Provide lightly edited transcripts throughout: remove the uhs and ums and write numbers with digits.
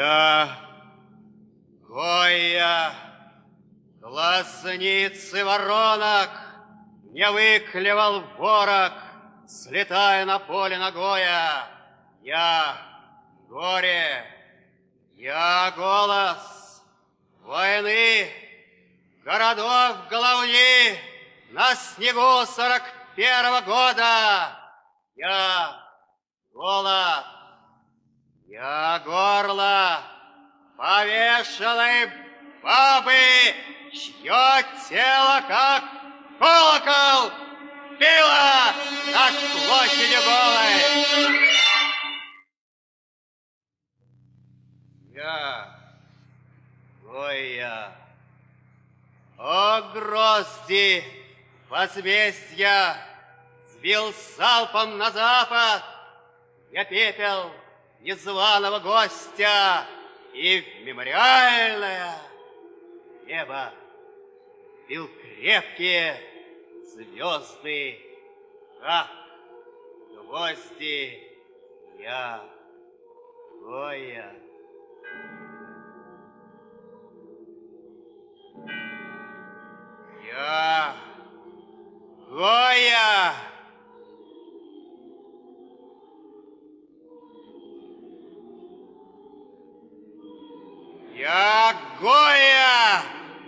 Я, Гойя, глазницы воронок, не выклевал ворог, слетая на поле ногоя. Я горе, я голос войны, городов головни на снегу 41-го года. Я голод, я горло повешенной бабы, чье тело, как колокол, било над площадью голой. Я, Гойя, о грозди возмездия, сбил залпом на запад я пепел незваного гостя, и в мемориальное небо бил крепкие звезды, как гвозди. Я, Гойя. Я, Гойя. Я, Гойя.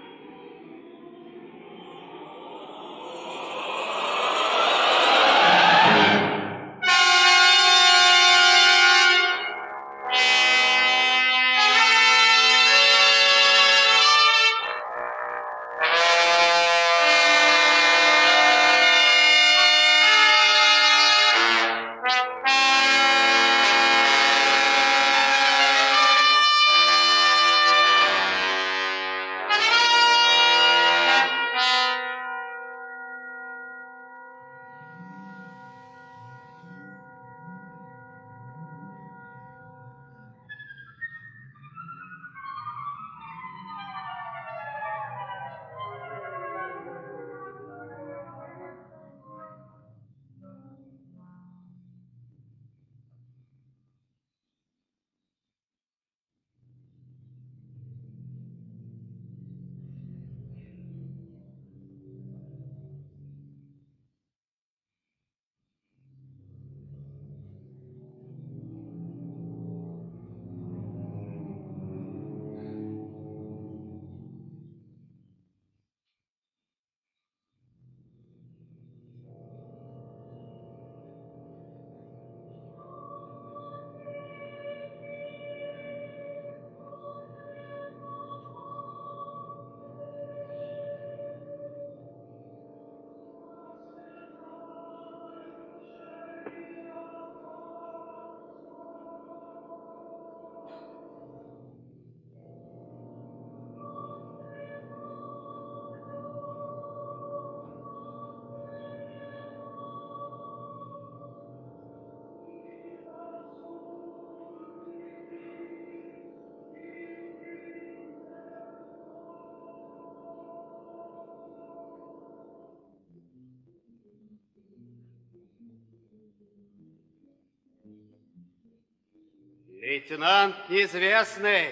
Лейтенант неизвестный,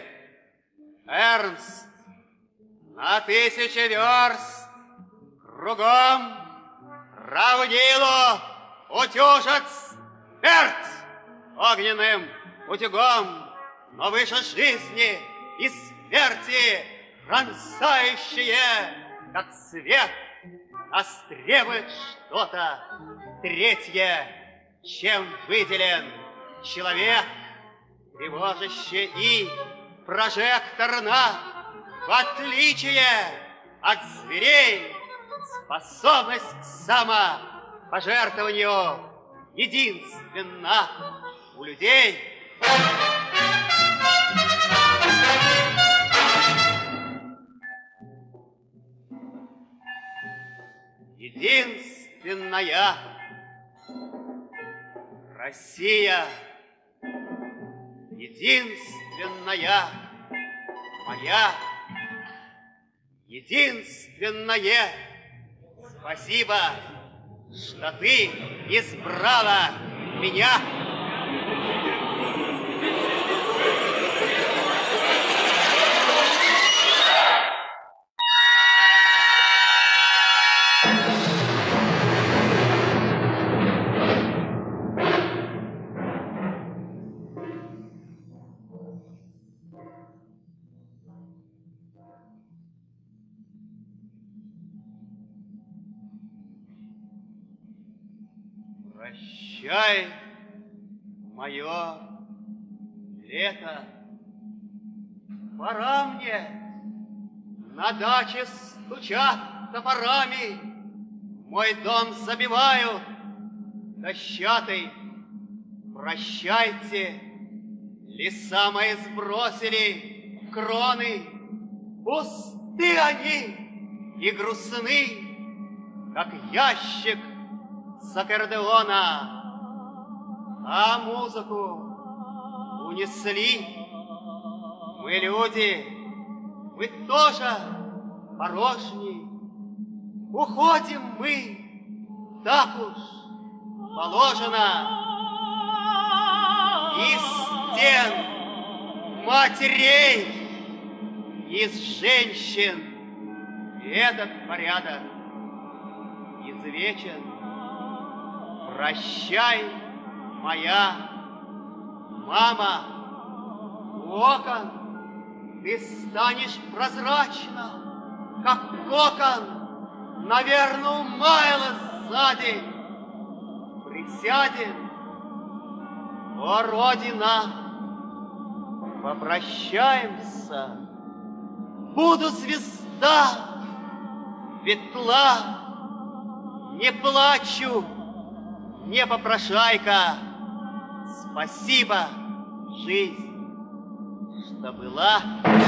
Эрнст, на 1000 верст кругом равнину утюжат смерть огненным утюгом, но выше жизни и смерти пронзающие, как свет, нас требует что-то третье, чем выделен человек, тревожащий и прожекторно, в отличие от зверей, способность к самопожертвованию единственна у людей. Единственная Россия, единственная моя, единственное спасибо, что ты избрала меня. Прощай, мое лето. Пора мне, на даче стучат топорами, мой дом забивают дощатый. Прощайте, леса мои сбросили кроны, пусты они и грустны, как ящик с аккордеона, а музыку унесли. Мы люди, мы тоже порожни, уходим мы, так уж положено. Из стен матерей, из женщин этот порядок извечен. Прощай, моя мама, у окон ты станешь прозрачно, как кокон, наверное, умаялась сзади. Присядем, о, Родина, попрощаемся. Буду звезда, светла, не плачу, не попрошайка. Спасибо, жизнь, что была.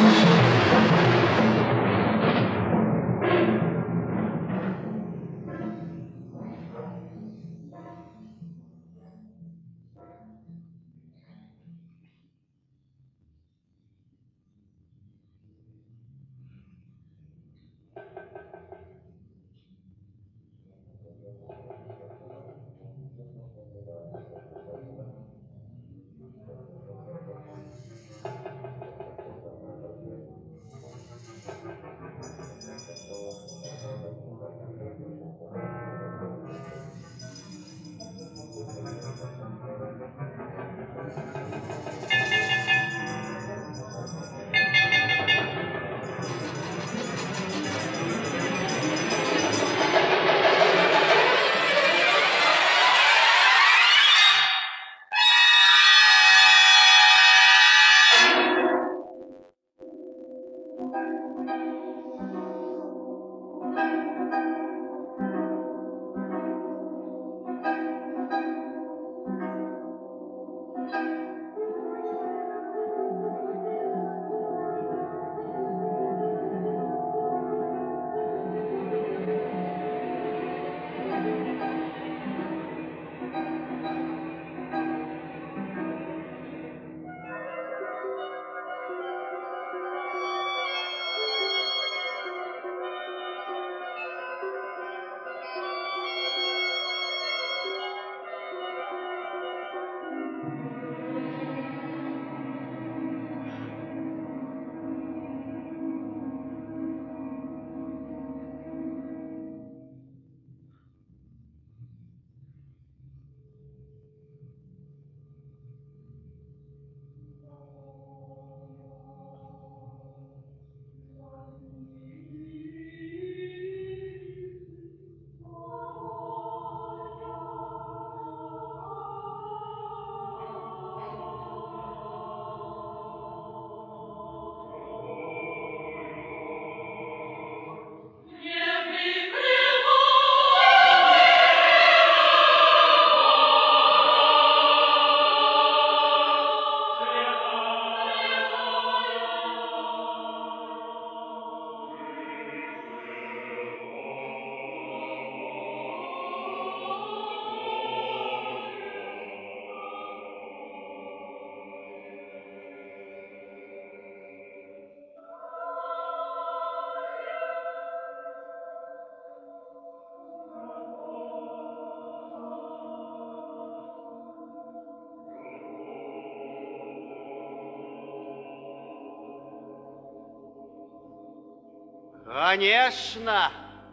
Конечно,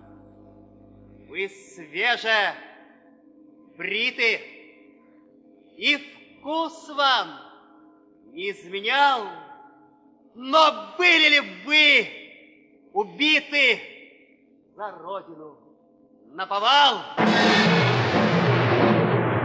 вы свеже бриты, и вкус вам не изменял, но были ли вы убиты за Родину наповал?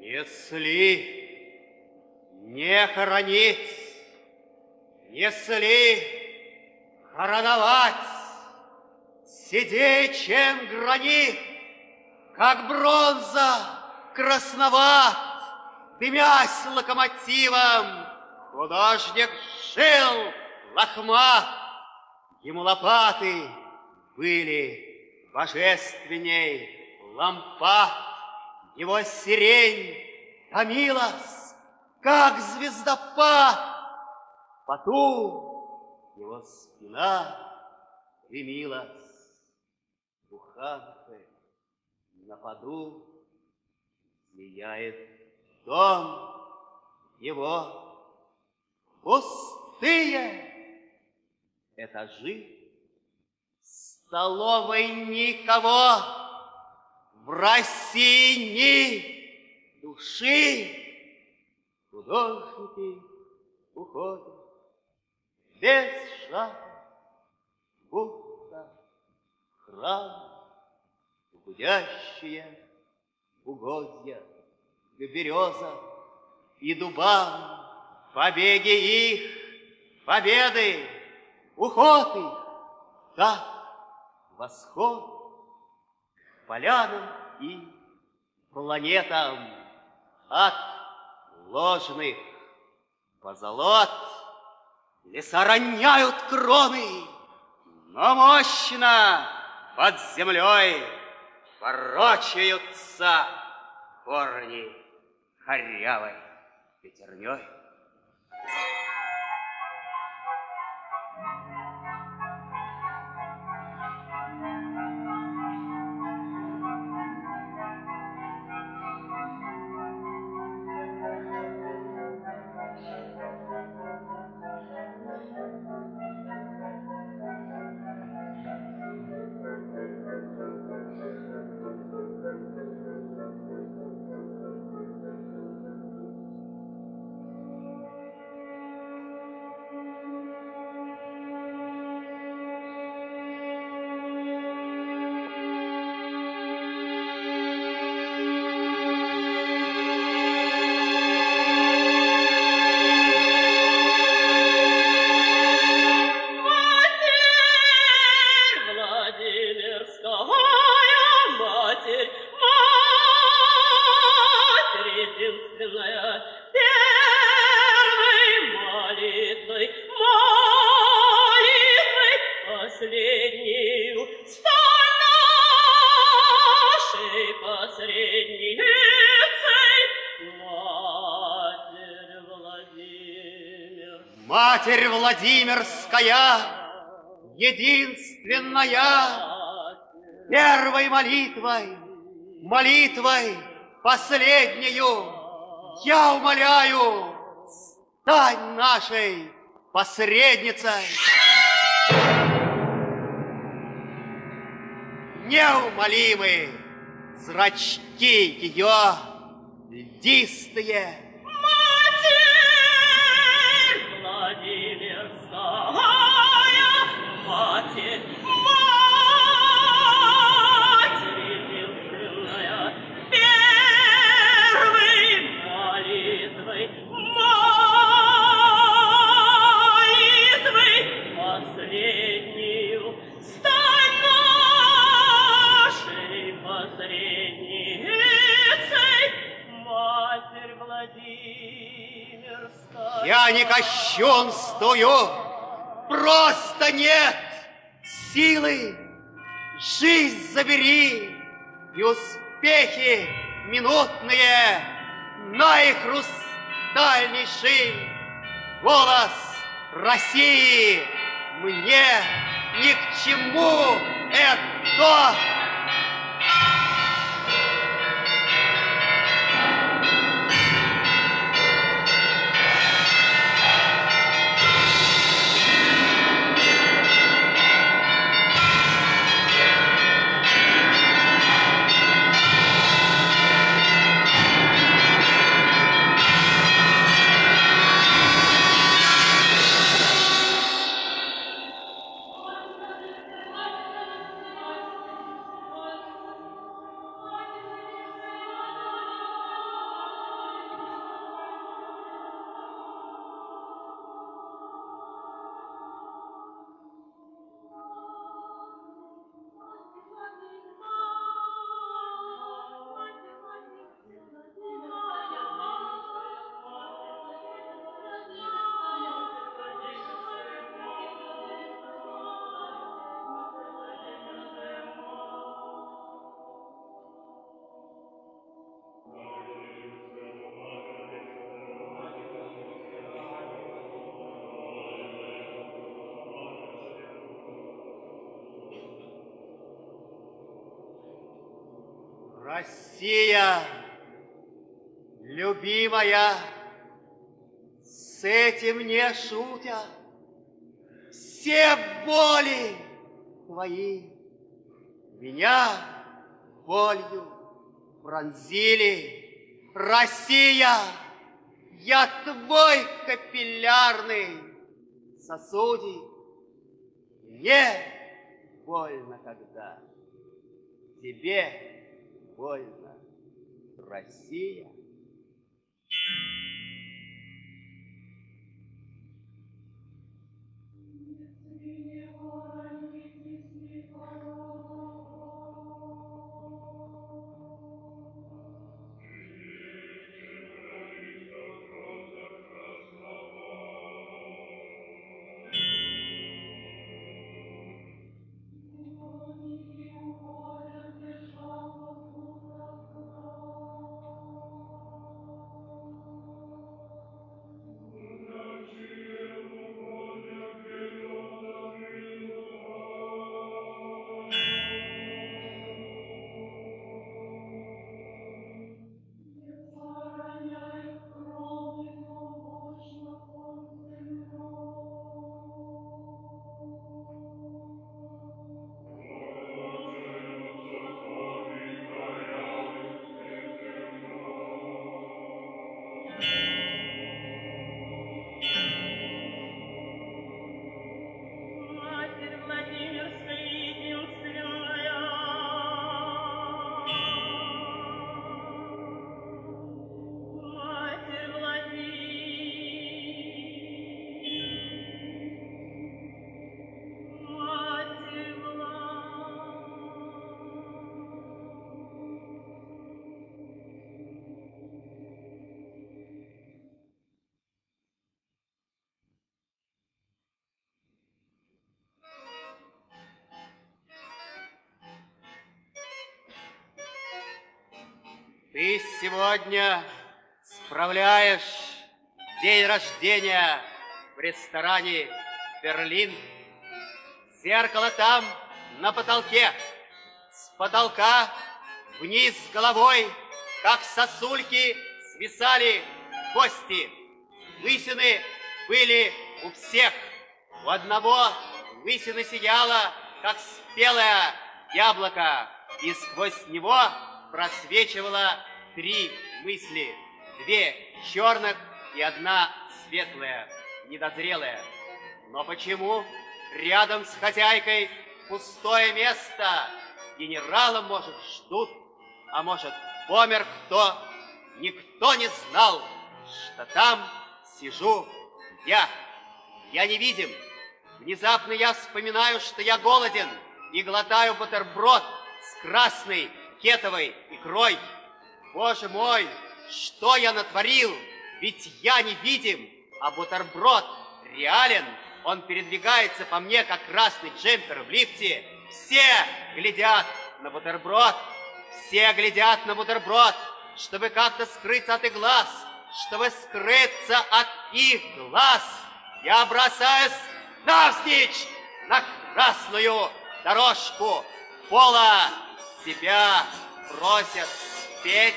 Если не хоронить, если короновать, седей, чем гранит, как бронза красноват, дымясь локомотивом, художник жил лохмат. Ему лопаты были божественней лампад, его сирень томилась, как звездопад. Потом его спина дымилась, буханкой на поду сияет дом его. Пустые этажи, в столовой никого, в России ни души. Художники уходят без шага, будто храм, гудящие угодья к березам и дубам, побеги их, победы, уход их, так восход к полянам и планетам от ложных позолот. Леса роняют кроны, но мощно под землей ворочаются корни корявой пятерней. Матерь Владимирская, единственная, первой молитвой, молитвой последнюю, я умоляю, стань нашей посредницей. Неумолимы зрачки ее льдистые. Я не кощунствую, просто нет силы. Жизнь забери, и успехи минутные, наихрустальнейший голос России мне ни к чему это. Россия, любимая, с этим не шутят. Все боли твои меня болью пронзили. Россия, я твой капиллярный сосудик. Мне больно, когда тебе больно, Россия. Ты сегодня справляешь день рождения в ресторане «Берлин». Зеркало там на потолке. С потолка вниз головой, как сосульки, свисали кости. Лысины были у всех. У одного лысина сияла, как спелое яблоко, и сквозь него просвечивало 3 мысли. 2 черных и 1 светлая, недозрелая. Но почему рядом с хозяйкой пустое место? Генерала, может, ждут, а может, помер кто? Никто не знал, что там сижу я. Я невидим. Внезапно я вспоминаю, что я голоден, и глотаю бутерброд с красной кетовой икрой. Боже мой, что я натворил? Ведь я невидим, а бутерброд реален. Он передвигается по мне, как красный джемпер в лифте. Все глядят на бутерброд. Все глядят на бутерброд, чтобы как-то скрыться от их глаз, чтобы скрыться от их глаз. Я бросаюсь навзничь на красную дорожку пола. Тебя просят спеть.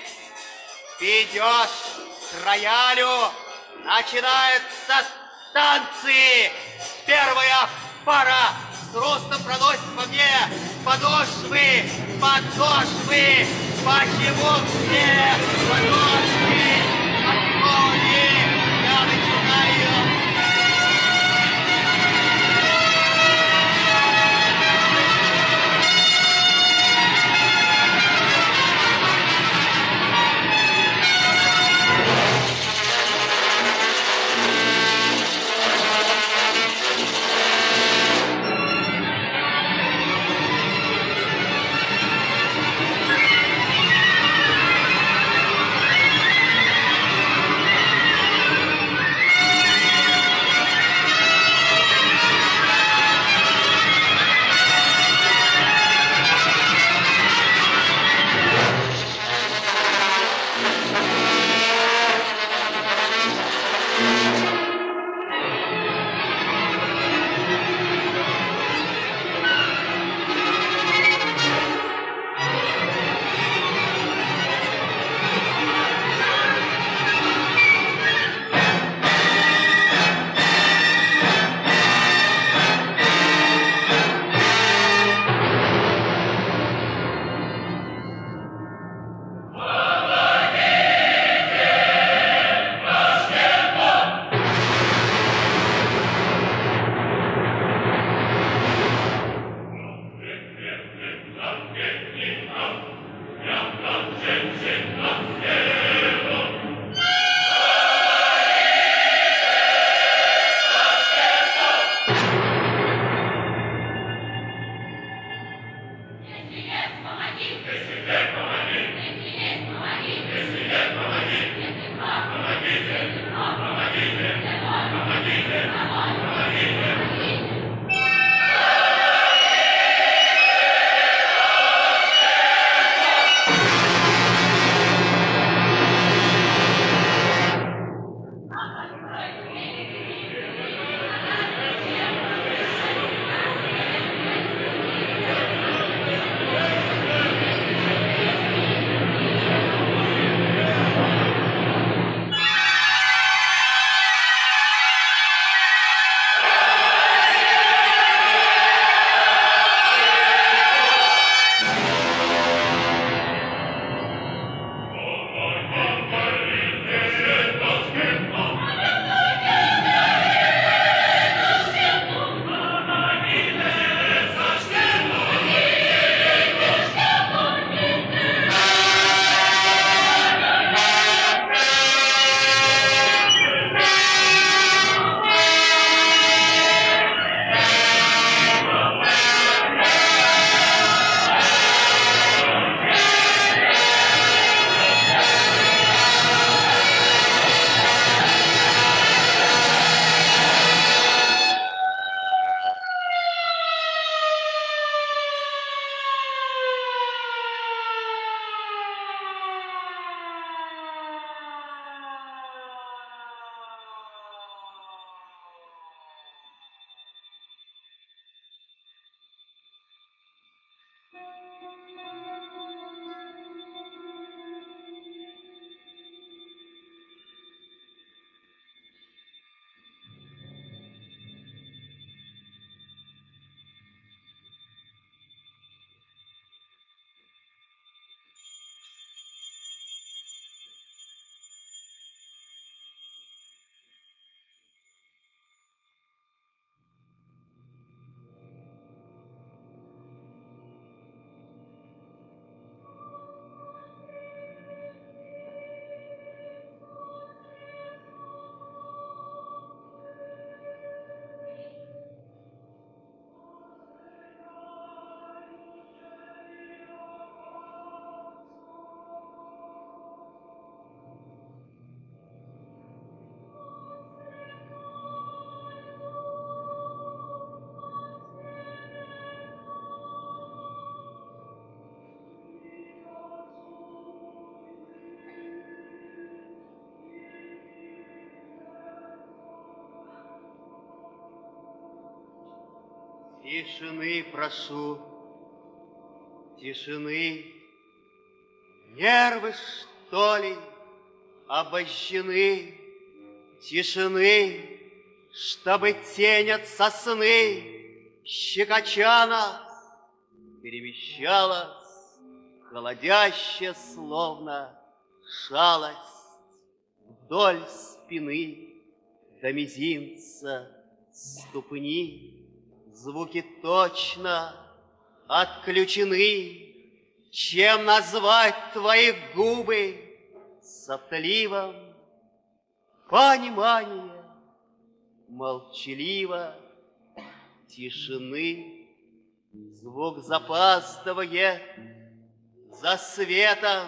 Ты идешь к роялю. Начинаются танцы. Первая пара с хрустом проносится по мне. Подошвы, подошвы. Почему все подошвы? Отходи, я начинаю. Тишины прошу, тишины. Нервы, что ли, обожжены? Тишины, чтобы тень от сосны, щекоча нас, перемещалась, холодящая, словно шалость, вдоль спины до мизинца ступни. Звуки точно отключены. Чем назвать твои губы сопливым? Понимание молчаливо тишины. Звук запаздывает за светом.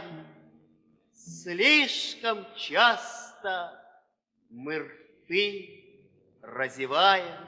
Слишком часто мы рты разеваем.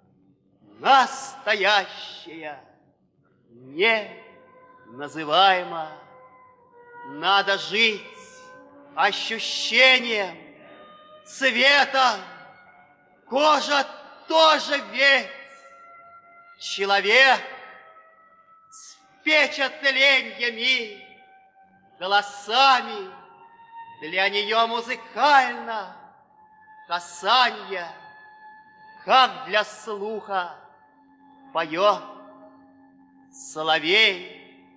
Настоящее не называемо. Надо жить ощущением, цветом. Кожа тоже ведь человек с впечатлениями, голосами. Для нее музыкально касанье, как для слуха поет соловей.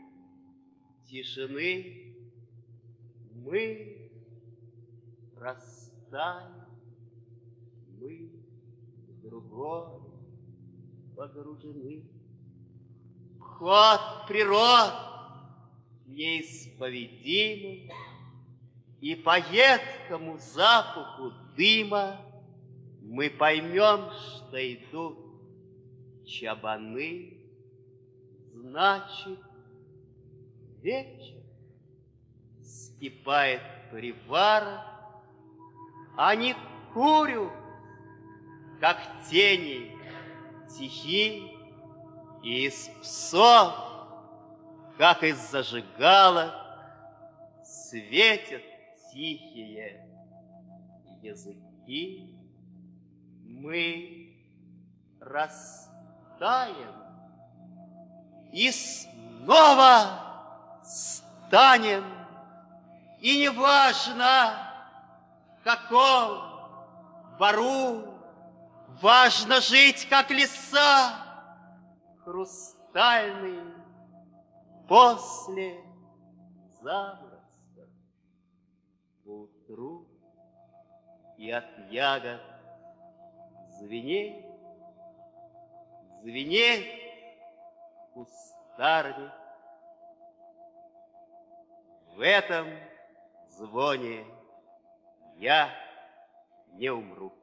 Тишины мы расстанем, мы в другой погружены. Ход природ неисповедимым, и по едкому запаху дыма мы поймем, что идут чабаны. Значит, вечер скипает привара, они курят, как тени тихи, и из псов, как из зажигалок, светят тихие языки. Мы растаем и снова станем, и неважно, в каком бору, важно жить, как леса, хрустальные после заморозка. Поутру и от ягод звенеть, звенеть кустарник. В этом звоне я не умру.